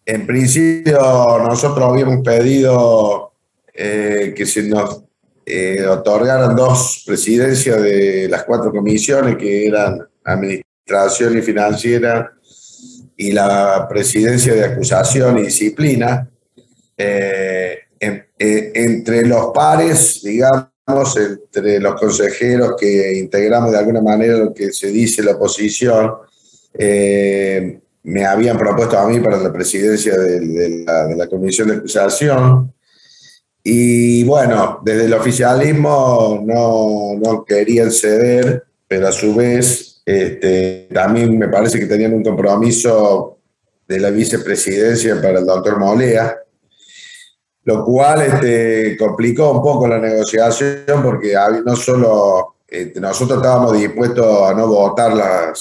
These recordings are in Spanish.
En principio, nosotros habíamos pedido que se nos otorgaran 2 presidencias de las 4 comisiones, que eran Administración y Financiera y la presidencia de Acusación y Disciplina. Entre los pares, digamos, entre los consejeros que integramos de alguna manera lo que se dice la oposición, me habían propuesto a mí para la presidencia de la Comisión de Acusación. Y bueno, desde el oficialismo no querían ceder, pero a su vez también me parece que tenían un compromiso de la vicepresidencia para el doctor Molea, lo cual complicó un poco la negociación porque no solo nosotros estábamos dispuestos a no votar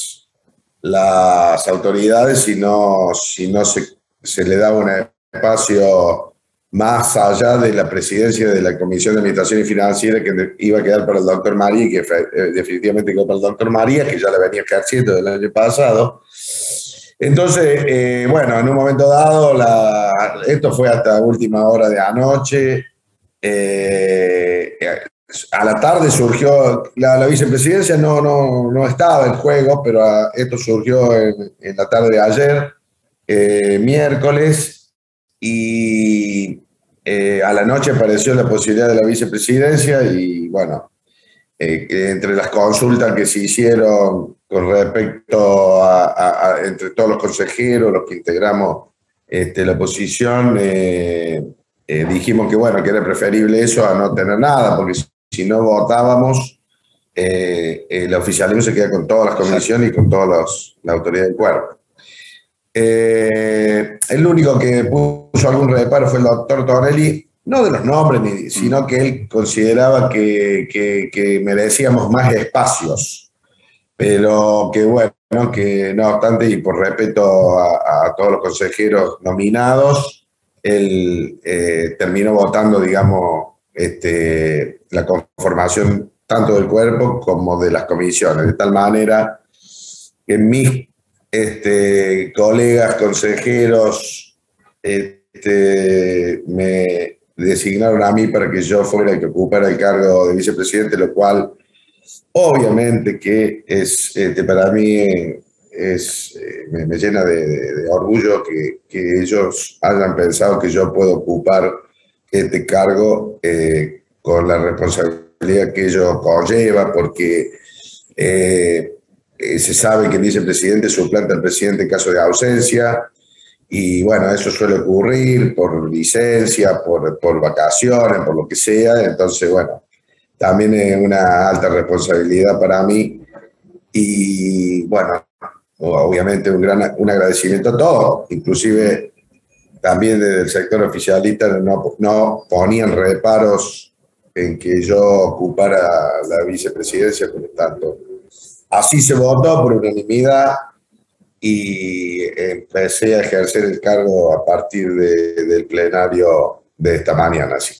las autoridades, sino si no se le daba un espacio más allá de la presidencia de la Comisión de Administración y Financiera, que iba a quedar para el doctor María, y que definitivamente quedó para el doctor María, que ya le venía ejerciendo del año pasado. Entonces, bueno, en un momento dado, esto fue hasta última hora de anoche. A la tarde surgió, la vicepresidencia no estaba en juego, pero esto surgió en la tarde de ayer, miércoles, y a la noche apareció la posibilidad de la vicepresidencia y bueno, entre las consultas que se hicieron con respecto entre todos los consejeros, los que integramos la oposición, dijimos que bueno, que era preferible eso a no tener nada, porque si no votábamos, el oficialismo se queda con todas las comisiones y con todas las autoridades del cuerpo. El único que puso algún reparo fue el doctor Tonelli, no de los nombres, sino que él consideraba que merecíamos más espacios, pero que bueno, que no obstante, y por respeto a todos los consejeros nominados, él terminó votando, digamos, la conformación tanto del cuerpo como de las comisiones, de tal manera que mis colegas consejeros me designaron a mí para que yo fuera el que ocupara el cargo de vicepresidente, lo cual obviamente que para mí me llena de orgullo que ellos hayan pensado que yo puedo ocupar este cargo con la responsabilidad que ello conlleva, porque se sabe que el vicepresidente suplanta al presidente en caso de ausencia, y bueno, eso suele ocurrir por licencia, por vacaciones, por lo que sea. Entonces, bueno, también es una alta responsabilidad para mí y bueno, obviamente un agradecimiento a todos, inclusive también desde el sector oficialista no ponían reparos en que yo ocupara la vicepresidencia, por lo tanto, así se votó por unanimidad y empecé a ejercer el cargo a partir del plenario de esta mañana. Así